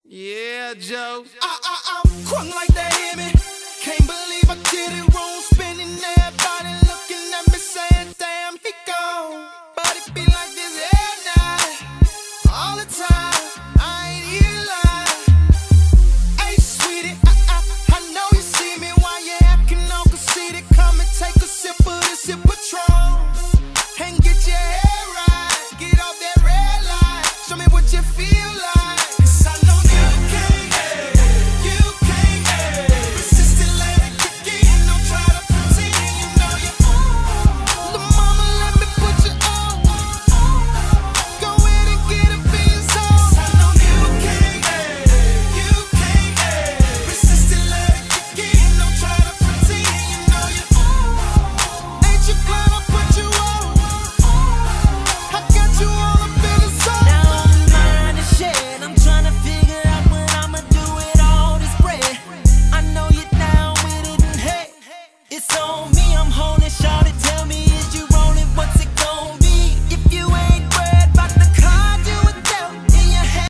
Yeah, Joe. I'm crunk like that, hear me? Can't believe I did it wrong. Spinning everybody looking at me saying, damn, he gone. But it be like this every night, all the time. I ain't even lying. Hey, sweetie, I know you see me while you acting all conceited. Come and take a sip of this here Patron and get your hair right. Get off that red light. Show me what you feel like. It's on me, I'm holding, shout it.